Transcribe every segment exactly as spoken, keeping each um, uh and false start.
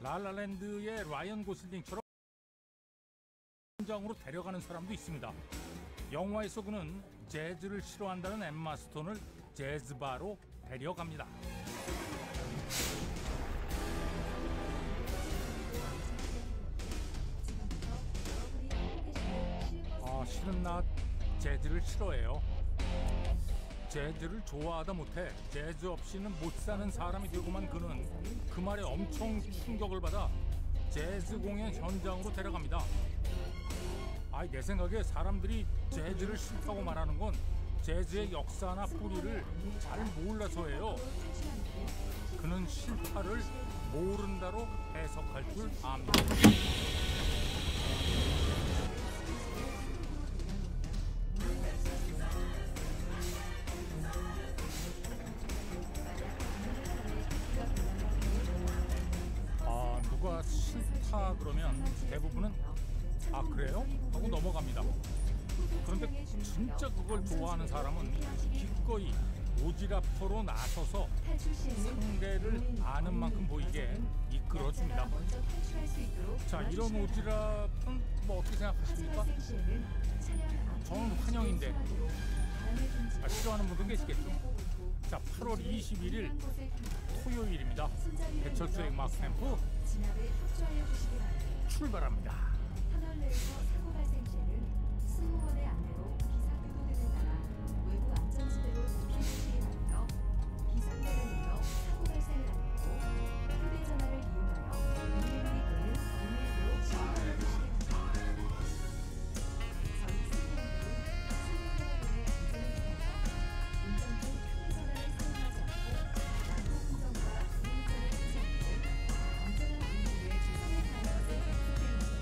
라라랜드의 라이언 고슬링처럼 현장으로 데려가는 사람도 있습니다. 영화에서 그는 재즈를 싫어한다는 엠마 스톤을 재즈바로 데려갑니다. 아, 실은 나 재즈를 싫어해요. 재즈를 좋아하다 못해 재즈 없이는 못 사는 사람이 되고만 그는 그 말에 엄청 충격을 받아 재즈 공연 현장으로 데려갑니다. 아이, 내 생각에 사람들이 재즈를 싫다고 말하는 건 재즈의 역사나 뿌리를 잘 몰라서예요. 그는 싫다를 모른다로 해석할 줄 압니다. 누가 싫다 그러면 대부분은 아 그래요? 하고 넘어갑니다. 그런데 진짜 그걸 좋아하는 사람은 기꺼이 오지랖터로 나서서 상대를 아는 만큼 보이게 이끌어줍니다. 자, 이런 오지랖은 뭐 어떻게 생각하십니까? 저는 환영인데 아, 싫어하는 분도 계시겠죠. 자, 팔월 이십일일 토요일입니다. 배철수의 음악 캠프 출발합니다. 터널내에서 사고 발생 시에는 승무원의 안내로 비상구조대를 따라 외부 안전지대로 피해주시기 바라며 비상벨을 눌러 사고 발생을 알리고 휴대전화를 이용하여 이메일이 또는 이메일로 신고해 주시기 바랍니다. 저희 승무원들은 승무원의 안전을 위하여 운전 중 휴대전화를 사용하지 않고 나도 운전과 운행선을 하지 않고 안전한 운행에 최선을 다하는 것을 약속드립니다.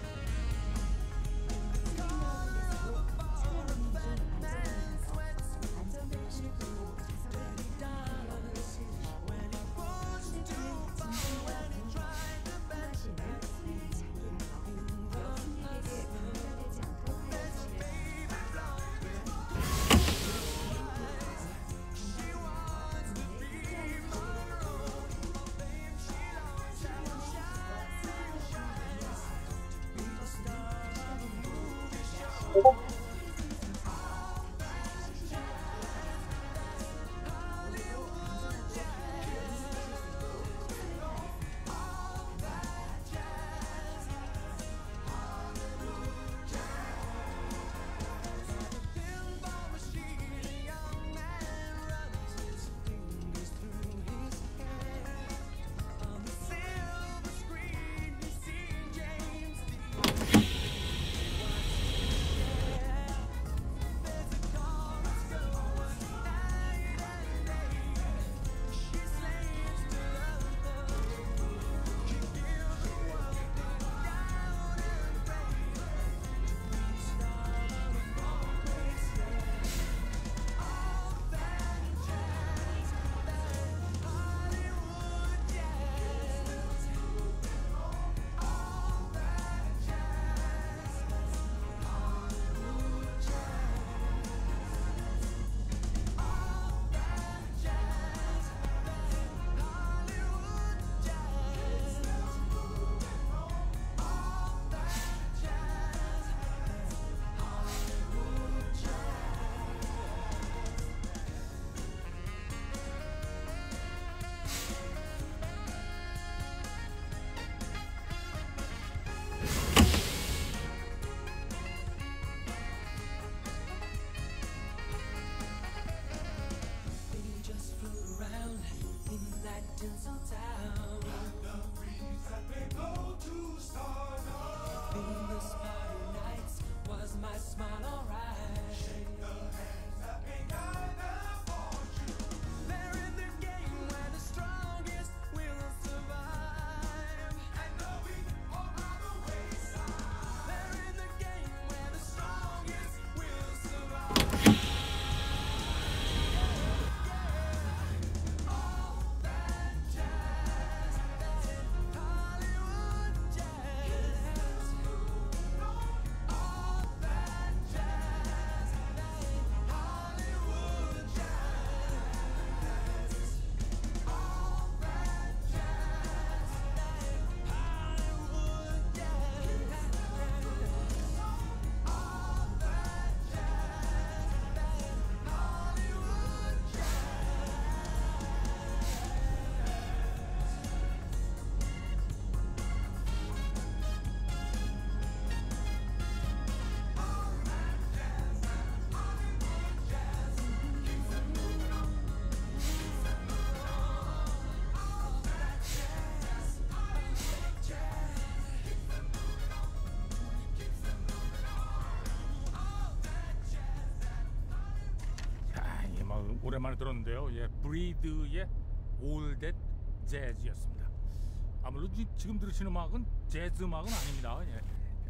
오랜만에 들었는데요. 예, 브리드의 All That Jazz였습니다. 아무래도 지- 지금 들으시는 음악은 재즈 음악은 아닙니다. 예.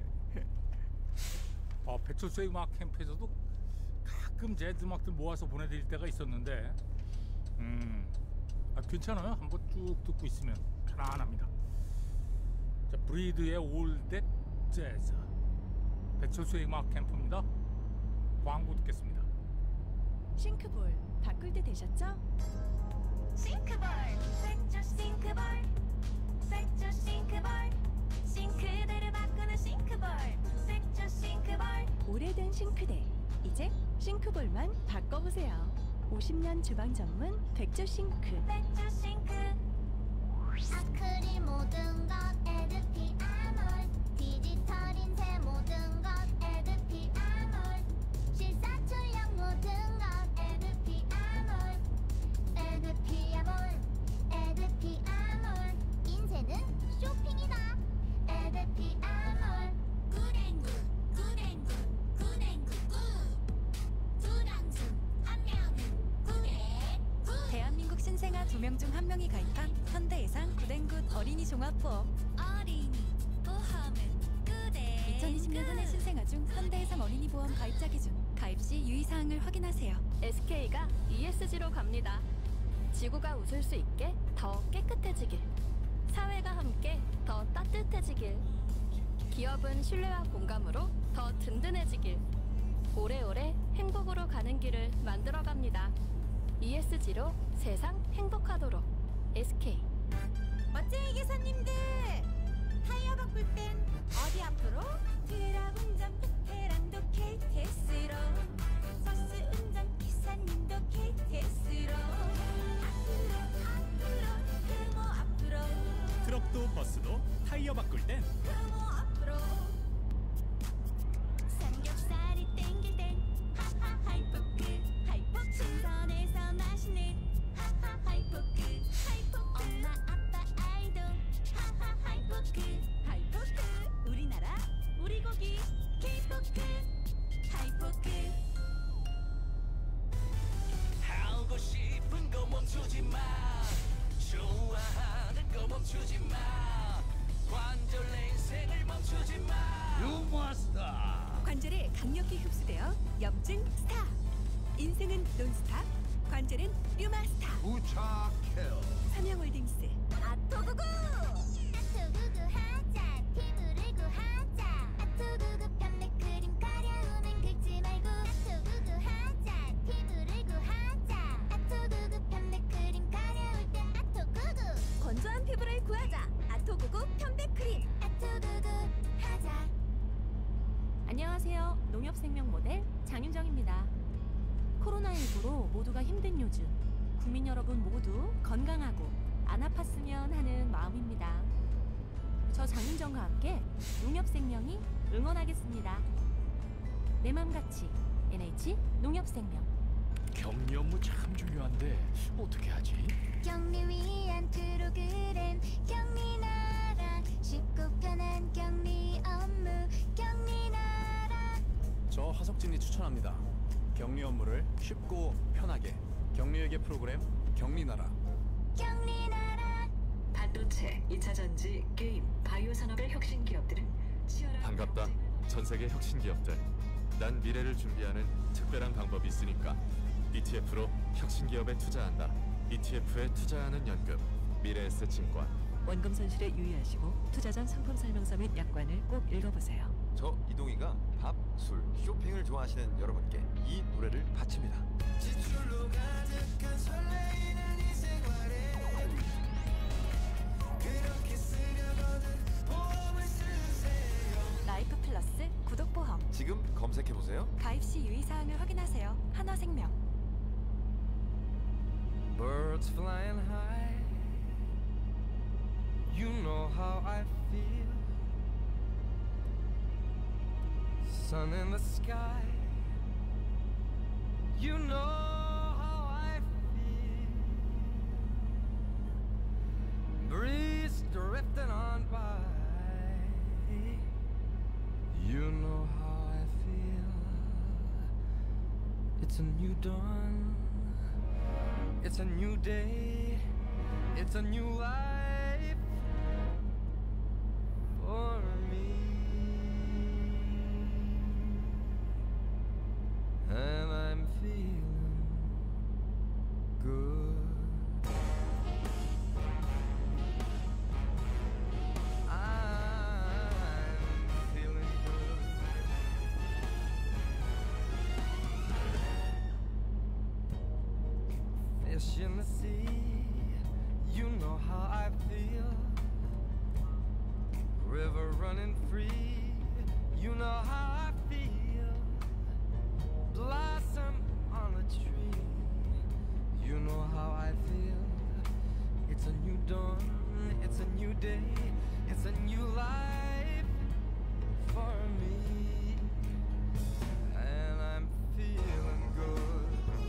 어, 배철수의 음악 캠프에서도 가끔 재즈 음악들 모아서 보내드릴 때가 있었는데, 음, 아, 괜찮아요. 한번 쭉 듣고 있으면 편안합니다. 자, 브리드의 All That Jazz, 배철수의 음악 캠프입니다. 광고 듣겠습니다. 싱크볼 바꿀 때 되셨죠? 싱크볼 백조 싱크볼 백조 싱크볼 싱크대를 바꾸는 싱크볼 백조 싱크볼 오래된 싱크대 이제 싱크볼만 바꿔보세요. 오십 년 주방 전문 백조 싱크. 백조 싱크 아크릴 모든 것 에드피 아몰 디지털 인쇄 모든 것 에드피 아몰 실사 출력 모든 것 에드피 아몰 에드피 아몰 에드피 아몰 인쇄는 쇼핑이다 에드피 아몰 구댕구 구댕구 구댕구 구 두랑수 한 명은 구댕구 대한민국 신생아 두 명 중 한 명이 가입한 현대해상 구댕굿 어린이 종합보험. 어린이 보험은 구댕구 이천이십 년 한 해 신생아 중 현대해상 어린이 보험 가입자 기준. 가입 시 유의사항을 확인하세요. 에스케이가 이에스지로 갑니다. 지구가 웃을 수 있게 더 깨끗해지길. 사회가 함께 더 따뜻해지길. 기업은 신뢰와 공감으로 더 든든해지길. 오래오래 행복으로 가는 길을 만들어갑니다. 이에스지로 세상 행복하도록. 에스케이. 멋쟁이 기사님들 타이어 바꿀 땐 어디 앞으로? 트럭 운전 베테랑도 케이티엑스로 버스 운전 기사님도 케이티엑스로 앞으로 앞으로 금호 앞으로 트럭도 버스도 타이어 바꿀 땐 금호 앞으로 삼겹살이 땡길 땐 하하 하이포크 하이포크 신선해서 맛있는 하하 하이포크 하이포크 엄마 아빠 아이도 하하 하이포크 하이포크 우리나라 우리 고기 케이포크 하이포크 하고 싶은 거 멈추지 마 좋아하는 거 멈추지 마 관절 내 인생을 멈추지 마 You must 관절에 강력히 흡수되어 염증 스탑. 인생은 논스탑. 관절은 류마 스탑. 부착해요 삼양홀딩스. 아토구구 아토구구 하자 피부를 구하자 아토구구 편백크림 가려우면 긁지 말고 아토구구 하자 피부를 구하자 아토구구 편백크림 가려울 땐 아토구구 건조한 피부를 구하자. 아토구구 편백크림. 아토구구 하자 안녕하세요. 농협생명 모델 장윤정입니다. 코로나십구로 모두가 힘든 요즘 국민 여러분 모두 건강하고 안 아팠으면 하는 마음입니다. 저 장윤정과 함께 농협생명이 응원하겠습니다. 내 맘같이 엔에이치 농협생명. 격리 업무 참 중요한데 어떻게 하지? 격리 위한 프로그램 격리나라 쉽고 편한 격리 업무 격리나라 저 화석진이 추천합니다. 격리 업무를 쉽고 편하게. 격리회계 프로그램 격리나라. 격리나라 반도체, 이차 전지, 게임, 바이오 산업의 혁신 기업들은 치열한 반갑다. 전 세계 혁신 기업들. 난 미래를 준비하는 특별한 방법이 있으니까 이티에프로 혁신 기업에 투자한다. 이티에프에 투자하는 연금. 미래에셋증권. 원금 손실에 유의하시고 투자 전 상품 설명서 및 약관을 꼭 읽어보세요. 저 이동희가 밥, 술, 쇼핑을 좋아하시는 여러분께 이 노래를 바칩니다. 지출로 가득한 설레이는 이 생활에 그렇게 쓰려거든 보험을 쓰세요 라이프 플러스 구독보험. 지금 검색해보세요. 가입 시 유의사항을 확인하세요. 한화생명. Birds flying high You know how I feel Sun in the sky You know how I feel Breeze drifting on by You know how I feel It's a new dawn It's a new day, it's a new life for me. And I'm feeling good. I'm feeling good. Fish in the sea, you know how I feel. River running free, you know how I feel. Blossom on a tree, you know how I feel. It's a new dawn, it's a new day, it's a new life for me. And I'm feeling good.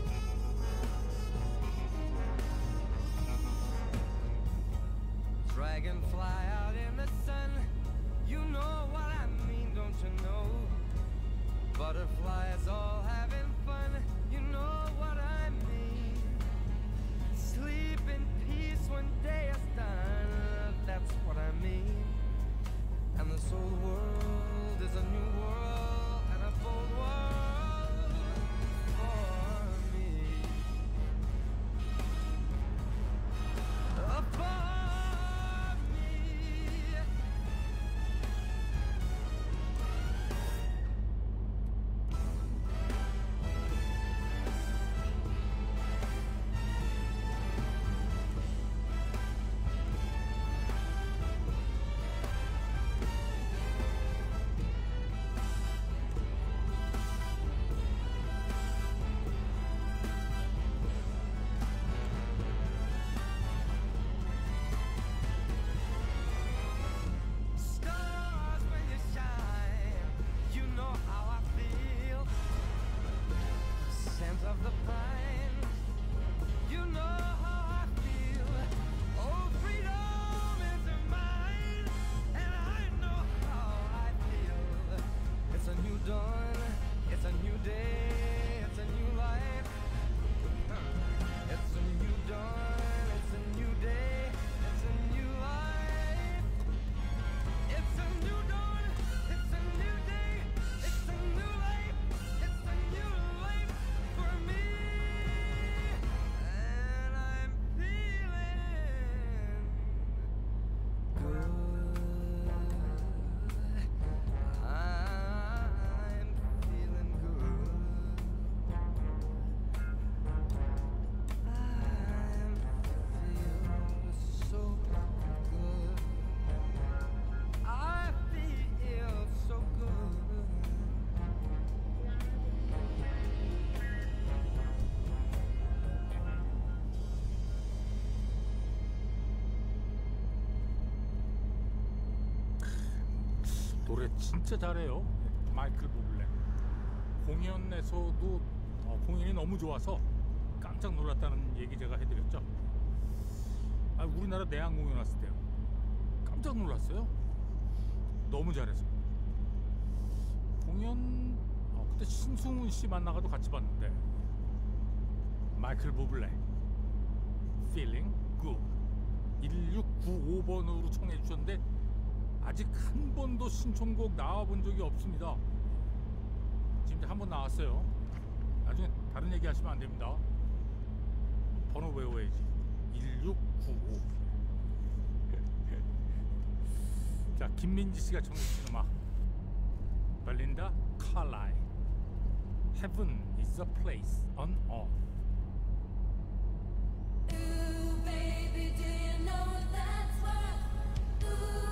Dragonfly out in the sun, you know what I mean, don't you know? Butterflies all having fun, you know what I mean. Sleep in peace when day is done, that's what I mean. And this whole world is a new world and a bold world for me. Uh, for stars when you shine, you know how I feel. Scent of the pine, you know how I feel. Oh, freedom is mine, and I know how I feel. It's a new dawn, it's a new day, it's a new life. It's a new dawn, it's a new day, it's a new life. It's a new dawn, it's a new day, it's a new life, it's a new life for me. And I'm feeling good. I'm feeling good. I'm feeling so good. I feel so good. 노래 진짜 잘해요. 마이클 부블레. 공연에서도 어, 공연이 너무 좋아서 깜짝 놀랐다는 얘기 제가 해드렸죠. 아, 우리나라 내한 공연 왔을 때요. 깜짝 놀랐어요. 너무 잘해서. 공연 어, 그때 신승훈 씨 만나가도 같이 봤는데 마이클 부블레 Feeling Good 일육구오 번으로 청해 주셨는데 아직 한 번도 신청곡 나와본 적이 없습니다. 지금 한 번 나왔어요. 나중에 다른 얘기 하시면 안 됩니다. 번호 외워야지. 일육구오. 자, 김민지 씨가 청해 주신 음악 벨린다 칼라이 Heaven is a place on earth. Ooh, baby, do you know that's what? Ooh.